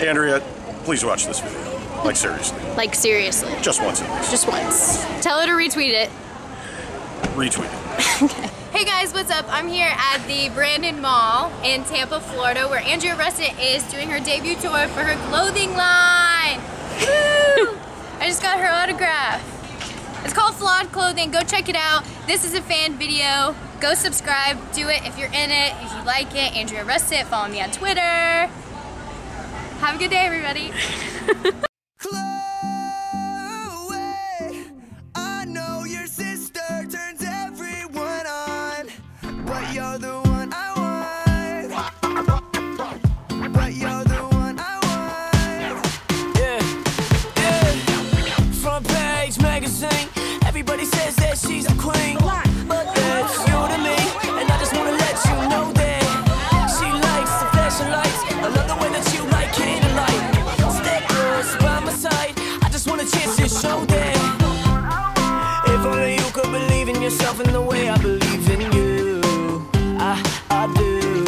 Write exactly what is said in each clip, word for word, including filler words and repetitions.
Andrea, please watch this video. Like seriously. Like seriously. Just once at least. Just once. Tell her to retweet it. Retweet it. Okay. Hey guys, what's up? I'm here at the Brandon Mall in Tampa, Florida, where Andrea RUSSETT is doing her debut tour for her clothing line. Woo! I just got her autograph. It's called Flawed Clothing. Go check it out. This is a fan video. Go subscribe. Do it if you're in it. If you like it, Andrea RUSSETT. Follow me on Twitter. Have a good day, everybody. I know your sister turns everyone on, but you're the one I want. But you're the one I want. Yeah, yeah. Front page magazine. Everybody says that she's a queen, but that's you to me, and I just wanna let you know that she likes the flashing lights. I love the way that you like candlelight. Step close by my side. I just want a chance to show that. If only you could believe in yourself in the way I believe in you. I, I do.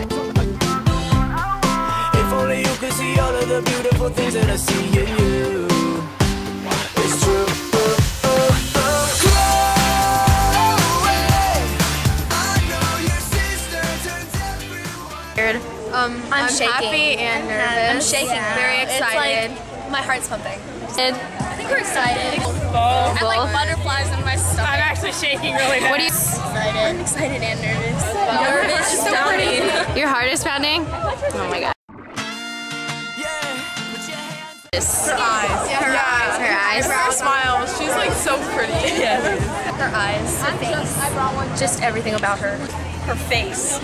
If only you could see all of the beautiful things that I see in you. It's true. Um, I'm, I'm shaking. happy and nervous. I'm shaking, Yeah. very excited. It's like my heart's pumping. And I think we're excited. Both. I have like butterflies in my stomach. I'm actually shaking really bad. what are you? excited. I'm excited and nervous. Nervous, so pretty. Your heart is pounding? Oh my god. Yeah, put your hands. This. Her eyes. Yeah, her eyes. Her eyes. Her smile. She's like so pretty. Yeah. Her eyes. Her face. Just everything about her. Her face.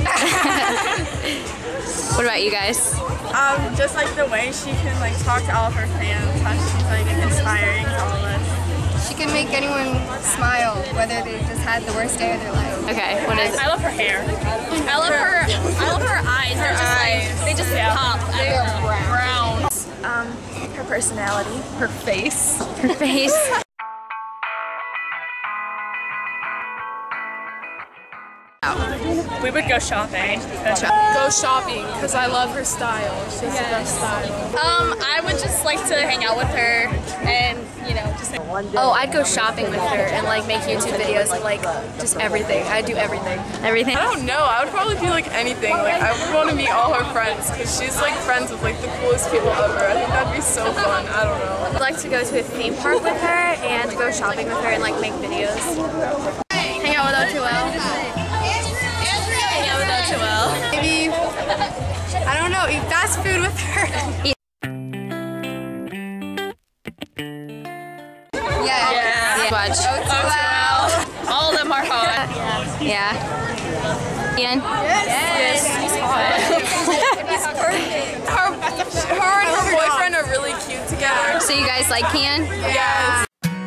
What about you guys? Um, just like the way she can like talk to all of her fans, how she's like inspiring to all of us. She can make anyone smile, whether they just had the worst day of their life. Okay, what is it? I love her hair. I love her. I love her eyes. Her They're just eyes. like they just Yeah. pop. They are brown. Um, her personality, her face. Her face. We would go shopping. Go shopping because I love her style. She has the best style. Um, I would just like to hang out with her and, you know, just. Oh, I'd go shopping with her and like make YouTube videos and like just everything. I'd do everything. Everything. I don't know. I would probably do like anything. Like I would want to meet all her friends because she's like friends with like the coolest people ever. I think that'd be so fun. I don't know. I'd like to go to a theme park with her and go shopping with her and like make videos. Hang out with O two L. Hang out with O two L. Maybe, I don't know, eat fast food with her. Yeah. Yeah. Watch. O two L. All of them are hot. Yeah. Ian? Yes. He's hot. He's perfect. Her, her and her boyfriend are really cute together. So you guys like Ian? Yes.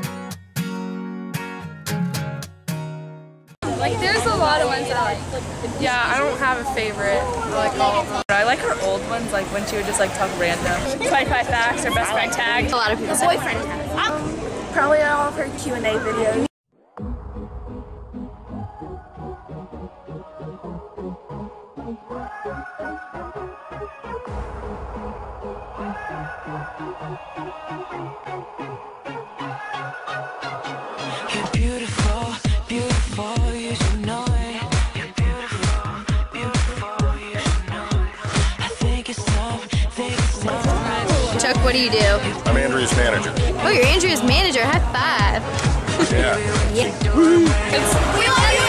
Like there's a lot of ones I like. Yeah, I don't have a favorite. I like all of them. I like her old ones, like when she would just like talk random. twenty-five facts, her best friend tag. A lot of people say. Boyfriend. Probably all of her Q and A videos. You're beautiful, beautiful, you should know it. You're beautiful, beautiful, you should know it. I think it's time, think it's time. Chuck, what do you do? I'm Andrea's manager. Oh, you're Andrea's manager. High five. Yeah. Yeah. We love you.